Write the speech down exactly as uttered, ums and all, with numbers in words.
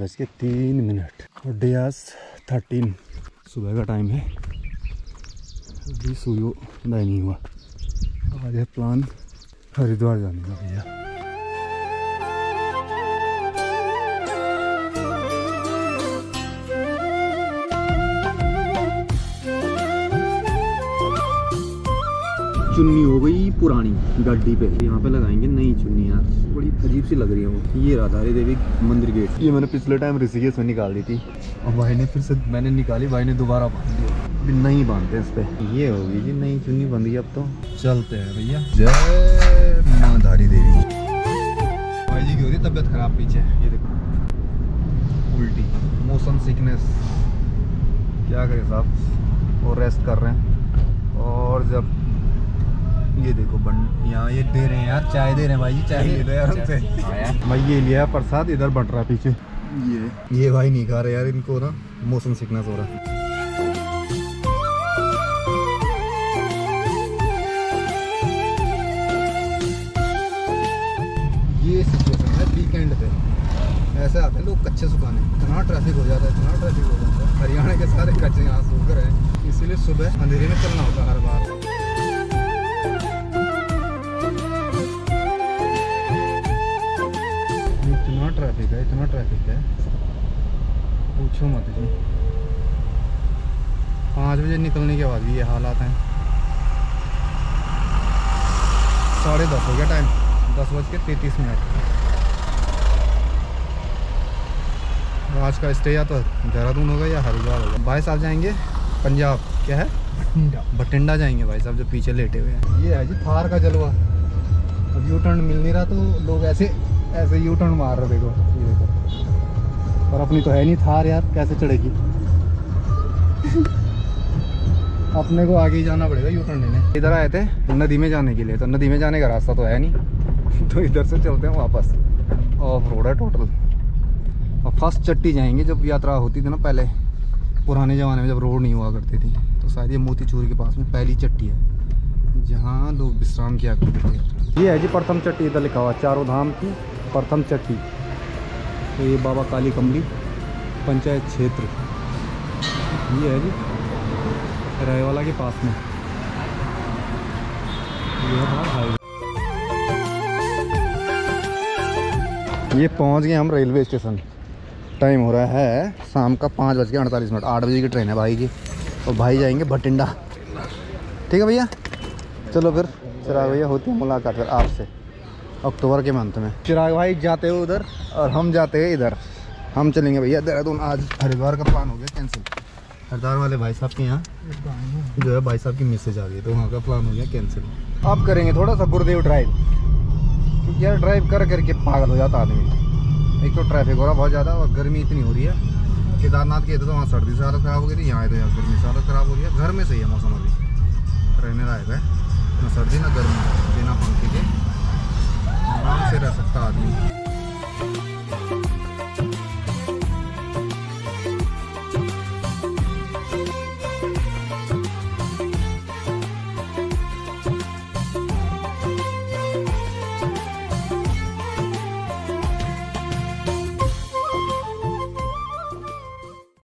बज के तीन मिनट और डे आज थर्टीन, सुबह का टाइम है। अभी सूर्योदय नहीं हुआ। आज है प्लान हरिद्वार जाने का भैया। चुन्नी हो गई पुरानी गड्डी पे, यहाँ पे लगाएंगे नई चुन्नी। यार बड़ी अजीब सी लग रही है वो। ये राधारी देवी मंदिर गेट, ये मैंने पिछले टाइम ऋषिकेश में निकाल दी थी और भाई ने फिर से मैंने निकाली, भाई ने दोबारा बांध दिया। अभी नहीं बांधते इस पे। ये होगी जी नई चुन्नी बंध गई। अब तो चलते हैं भैया। जय माँ धारी देवी। भाई जी की हो रही तबियत खराब पीछे, ये देखो उल्टी, मोशन सिकनेस। क्या करें साहब, और रेस्ट कर रहे हैं। और जब ये देखो बन यहाँ ये दे रहे हैं यार, चाय दे रहे हैं भाई जी, चाय ले लो यार हमसे। भाई ये लिया प्रसाद, इधर बट रहा पीछे। ये ये भाई नहीं खा रहे यार, इनको ना मोशन सिकनेस हो रहा है। ये सिचुएशन है वीकेंड पे, ऐसे आते हैं लोग कच्चे सुखाने। इतना ट्रैफिक हो जाता है, इतना ट्रैफिक हो जाता है। हरियाणा के सारे कच्चे यहाँ सूख रहे हैं, इसीलिए सुबह अंधेरे में चलना होता है हर बार। इतना ट्रैफिक है, इतना ट्रैफिक है, पूछो मत जी। पाँच बजे निकलने के बाद भी ये हालात हैं। साढ़े दस हो गया टाइम, दस बज के तैंतीस मिनट। आज का स्टे या तो देहरादून होगा या हरिद्वार होगा। भाई साहब जाएंगे पंजाब, क्या है बठिंडा, बठिंडा जाएंगे भाई साहब जो पीछे लेटे हुए हैं। ये है जी थार का जलवा। अब यू टर्न मिल नहीं रहा तो लोग ऐसे ऐसे यू टर्न मार रहे। देखो ये देखो, और अपनी तो है नहीं थार यार, कैसे चढ़ेगी। अपने को आगे ही जाना पड़ेगा यू टर्न लेने। इधर आए थे नदी में जाने के लिए, तो नदी में जाने का रास्ता तो है नहीं, तो इधर से चलते हैं वापस। ऑफ रोड है टोटल। और फर्स्ट चट्टी जाएंगे, जब यात्रा होती थी ना पहले पुराने ज़माने में, जब रोड नहीं हुआ करती थी, तो शायद ये मोतीचूर के पास में पहली चट्टी है जहाँ लोग विश्राम किया करते थे। ये है जी प्रथम चट्टी, इधर लिखा हुआ चारों धाम की प्रथम चट्टी। तो ये बाबा काली कमली पंचायत क्षेत्र, ये है जी रायवाला के पास में। ये है ये पहुंच गए हम रेलवे स्टेशन। टाइम हो रहा है शाम का पाँच बज के अड़तालीस मिनट। आठ बजे की ट्रेन है भाई की, और भाई जाएंगे बठिंडा। ठीक है भैया, चलो फिर चिराग भैया होती है मुलाकात फिर आपसे अक्टूबर के मंथ में। चिराग भाई जाते हो उधर और हम जाते हैं इधर। हम चलेंगे भैया देहरादून। आज हरिद्वार का प्लान हो गया कैंसिल। हरिद्वार वाले भाई साहब के यहाँ जो है भाई साहब की मैसेज आ गई, तो वहाँ का प्लान हो गया कैंसिल। अब करेंगे थोड़ा सा गुरुदेव ड्राइव, क्योंकि यार ड्राइव कर करके पागल हो जाता आदमी। एक तो ट्रैफिक हो रहा बहुत ज़्यादा और गर्मी इतनी हो रही है। केदारनाथ गए थे तो वहाँ सर्दी से हालत ख़राब हो गई थी, यहाँ आए तो यहाँ गर्मी से हालत ख़राब हो रही है। घर में सही है मौसम, अभी रहने लायक है, ना सर्दी ना गर्मी, बिना पंखे के आराम से रह सकता आदमी।